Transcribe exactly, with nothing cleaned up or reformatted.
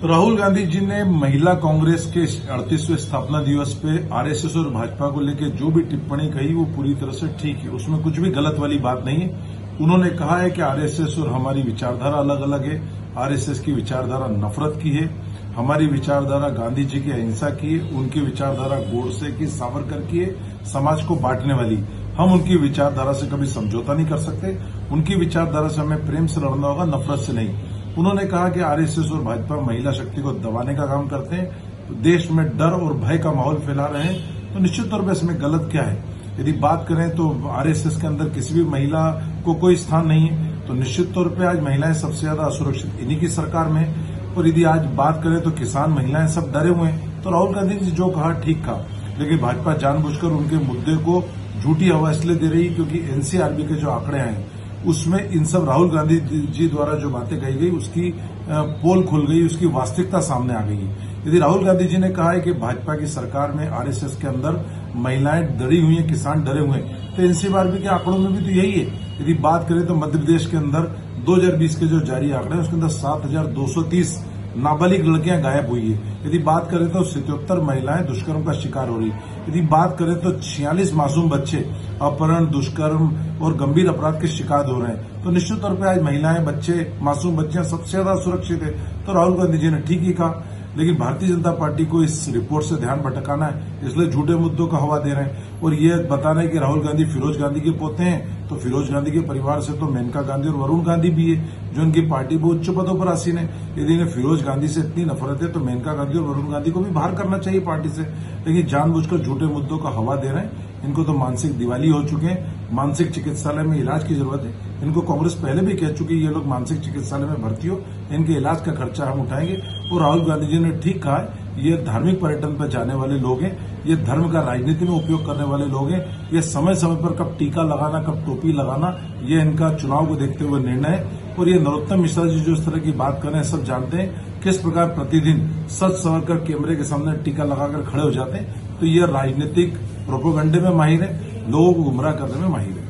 राहुल गांधी जी ने महिला कांग्रेस के अड़तीसवें स्थापना दिवस पे आरएसएस और भाजपा को लेकर जो भी टिप्पणी कही वो पूरी तरह से ठीक है, उसमें कुछ भी गलत वाली बात नहीं है। उन्होंने कहा है कि आरएसएस और हमारी विचारधारा अलग अलग है। आरएसएस की विचारधारा नफरत की है, हमारी विचारधारा गांधी जी की अहिंसा की है, उनकी विचारधारा गोडसे की, सावरकर की है, समाज को बांटने वाली। हम उनकी विचारधारा से कभी समझौता नहीं कर सकते। उनकी विचारधारा से हमें प्रेम से लड़ना होगा, नफरत से नहीं। उन्होंने कहा कि आरएसएस और भाजपा महिला शक्ति को दबाने का काम करते हैं, तो देश में डर और भय का माहौल फैला रहे हैं, तो निश्चित तौर पर इसमें गलत क्या है। यदि बात करें तो आरएसएस के अंदर किसी भी महिला को कोई स्थान नहीं है, तो निश्चित तौर पर आज महिलाएं सबसे ज्यादा असुरक्षित इन्हीं की सरकार में है। और यदि आज बात करें तो किसान महिलाएं सब डरे हुए हैं, तो राहुल गांधी जी जो कहा ठीक कहा, लेकिन भाजपा जानबूझकर उनके मुद्दे को झूठी हवा इसलिए दे रही क्योंकि एनसीआरबी के जो आंकड़े आए उसमें इन सब राहुल गांधी जी द्वारा जो बातें कही गई उसकी पोल खुल गई, उसकी वास्तविकता सामने आ गई। यदि राहुल गांधी जी ने कहा है कि भाजपा की सरकार में आरएसएस के अंदर महिलाएं डरी हुई हैं, किसान डरे हुए हैं, तो एनसीआरबी के आंकड़ों में भी तो यही है। यदि बात करें तो मध्य प्रदेश के अंदर दो हजार बीस के जो जारी आंकड़े हैं उसके अंदर सात हजार दो सौ तीस नाबालिग लड़कियां गायब हुई है। यदि बात करें तो सतहत्तर महिलाएं दुष्कर्म का शिकार हो रही है। यदि बात करें तो छियालीस मासूम बच्चे अपहरण, दुष्कर्म और गंभीर अपराध के शिकार हो रहे हैं। तो निश्चित तौर पर आज महिलाएं, बच्चे, मासूम बच्चियां सबसे ज्यादा सुरक्षित है। तो राहुल गांधी जी ने ठीक ही कहा, लेकिन भारतीय जनता पार्टी को इस रिपोर्ट से ध्यान भटकाना है, इसलिए झूठे मुद्दों का हवा दे रहे हैं। और ये बताना है कि राहुल गांधी फिरोज गांधी के पोते हैं, तो फिरोज गांधी के परिवार से तो मेनका गांधी और वरुण गांधी भी है, जो उनकी पार्टी को उच्च पदों पर आसीन है। यदि इन्हें फिरोज गांधी से इतनी नफरत है तो मेनका गांधी और वरुण गांधी को भी बाहर करना चाहिए पार्टी से, लेकिन जानबूझकर झूठे मुद्दों का हवा दे रहे हैं। इनको तो मानसिक दिवाली हो चुके हैं, मानसिक चिकित्सालय में इलाज की जरूरत है। इनको कांग्रेस पहले भी कह चुकी है ये लोग मानसिक चिकित्सालय में भर्ती हो, इनके इलाज का खर्चा हम उठाएंगे। और राहुल गांधी जी ने ठीक कहा है, ये धार्मिक पर्यटन पर जाने वाले लोग हैं, ये धर्म का राजनीति में उपयोग करने वाले लोग हैं। ये समय समय पर कब टीका लगाना, कब टोपी लगाना, ये इनका चुनाव को देखते हुए निर्णय है। और ये नरोत्तम मिश्रा जी जो इस तरह की बात कर रहे हैं, सब जानते हैं किस प्रकार प्रतिदिन सच संवर कर कैमरे के सामने टीका लगाकर खड़े हो जाते हैं। तो ये राजनीतिक प्रोपोगंडे में माहिर है, लोगों को गुमराह करने में माहिर है।